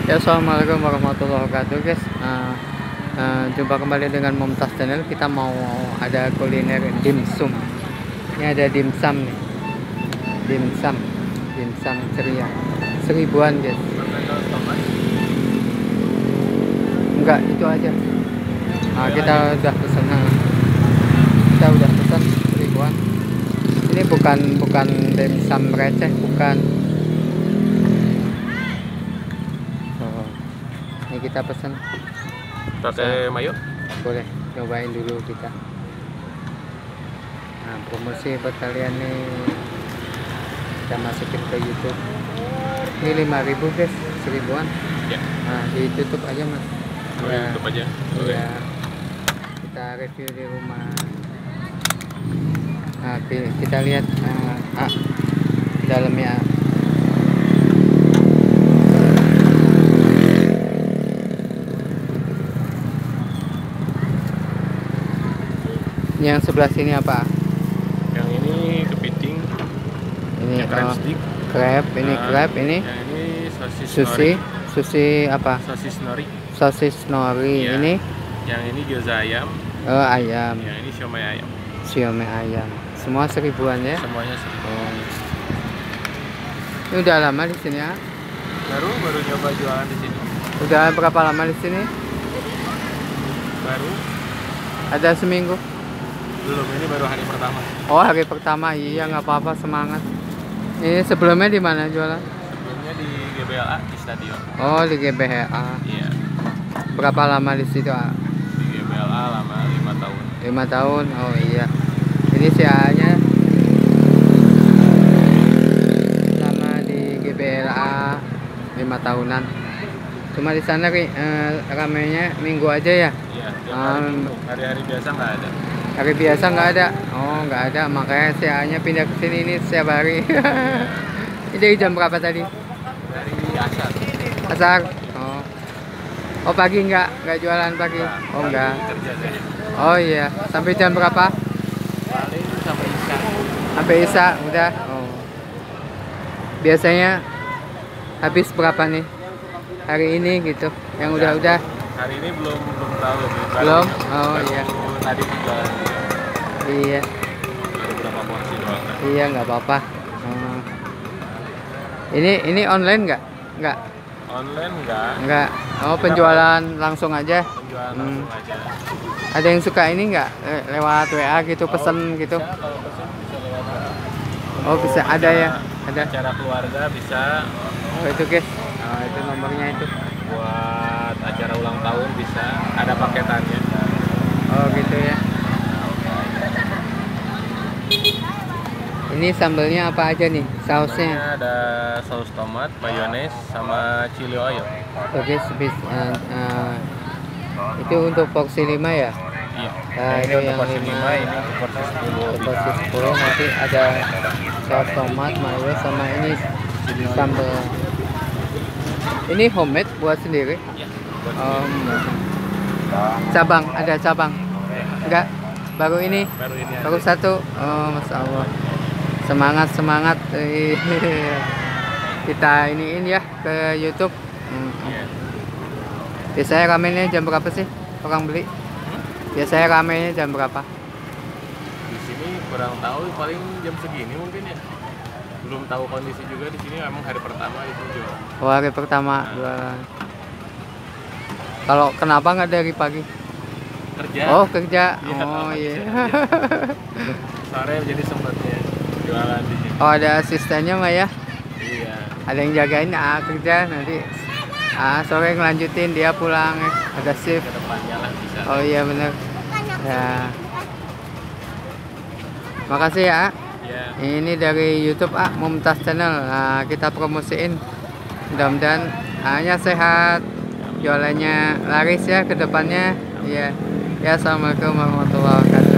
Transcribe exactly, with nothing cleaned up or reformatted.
Ya, assalamualaikum warahmatullahi wabarakatuh, guys. Nah, eh, jumpa kembali dengan Momtaz Channel. Kita mau ada kuliner dimsum. Ini ada dimsum nih, dimsum, dimsum ceria, seribuan, guys. Enggak, itu aja. Nah, kita udah pesan, nah, kita udah pesan seribuan. Ini bukan bukan dimsum receh, bukan. Ini kita pesan pakai mayo, boleh cobain dulu kita. Nah, promosi buat kalian nih, kita masukin ke YouTube. Ini lima ribu, guys, seribuan. ya. Nah, ditutup aja, mas. Oh, Ya, tutup aja. Oke. ya. Kita review di rumah. Nah, ki- kita lihat uh, ah, dalamnya. Yang sebelah sini apa? Yang ini kepiting, Ini yang crab oh, stick. crab, ini Nah, crab, ini Yang ini sosis sushi, nori. sushi apa? Sosis nori. Sosis nori. Iya. Ini Yang ini gyoza ayam. oh, ayam, Yang ini siomay ayam. siomay ayam. Semua seribuan ya. Semuanya seribu. Oh. Ini udah lama di sini ya? Baru baru coba jualan di sini. Udah berapa lama di sini? Baru Ada seminggu. belum, ini baru hari pertama. Oh, hari pertama. Iya, nggak apa-apa, semangat. Ini sebelumnya di mana jualan? Sebelumnya di G B L A di stadion. Oh, di G B H A. Iya. Berapa lama di situ? Ah? Di G B L A lama lima tahun. Lima tahun. Oh iya. Ini si A-nya sama di G B L A lima tahunan. Cuma di sana eh, ramainya minggu aja ya. Iya. tiap hari Um, Minggu. Hari-hari biasa nggak ada. Hari biasa nggak ada. Oh, nggak ada. Makanya si A-nya pindah ke sini ini setiap hari. Ini dari jam berapa tadi? Dari asar. Asar. Oh. Oh, pagi nggak? Nggak jualan pagi? Oh, nggak. Kerja saya. Oh iya. Sampai jam berapa? Paling sampai isya. Sampai Isya udah. Oh. Biasanya habis berapa nih? Hari ini gitu. Yang udah-udah Hari ini belum belum tahu. Baru- belum. Oh baru iya. Tadi jualan juga. Iya. Baru berapa porsi doang. Iya, nggak apa-apa. Oh. Ini ini online nggak? Nggak. Online enggak. Nggak. Oh, penjualan langsung aja. Penjualan Hmm. langsung aja. Ada yang suka ini nggak? Le- Lewat W A gitu, pesen gitu. Bisa, kalau pesen bisa lewat W A. Oh, bisa ada ya. Ada. Acara keluarga bisa. Oh, itu, guys. Oh, itu nomornya itu. Buat acara ulang tahun bisa. Ada paketannya. Oh, gitu ya. Ini sambelnya apa aja nih? Sausnya? Namanya ada saus tomat, mayones, sama chili oil. Oke, sebis, eh, eh, itu untuk porsi lima ya? Iya. Nah, ini itu untuk yang porsi lima. lima, ini untuk porsi sepuluh. Untuk porsi sepuluh nanti ada saus tomat, mayo, sama ini Chili oil. sambal. Ini homemade buat sendiri? Iya. Buat Um, cabang, ada cabang? Enggak? Baru ini? baru ini Baru aja. satu? Oh, Masya Allah. Semangat, semangat. Kita iniin ya ke YouTube. Hmm. Iya. Biasanya ramennya jam berapa sih orang beli? Biasanya ramenya jam berapa? Di sini kurang tahu, paling jam segini mungkin ya. Belum tahu kondisi juga di sini, emang hari pertama itu jual. Oh, hari pertama jualan. Kalau kenapa nggak dari pagi? Kerja. Oh, kerja. Iya, Oh iya. Sore jadi sempatnya jualan di sini. Oh, ada asistennya mah ya? Iya. Ada yang jagain, ah kerja nanti. Ah, sore ngelanjutin dia pulang. Ada shift. Ke depannya lah bisa. Oh iya bener. Ya. Makasih ya. Iya. Ini dari YouTube ah, Momtaz Channel. Nah, kita promosiin. Mudah-mudahan hanya sehat. Jualannya laris ya ke depannya. Iya. Ya, assalamualaikum warahmatullahi wabarakatuh.